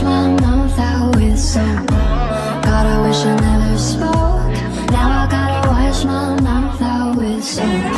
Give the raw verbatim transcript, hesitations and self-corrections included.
my mouth out with soap. God, I wish I never spoke. Now I gotta wash my mouth out with soap.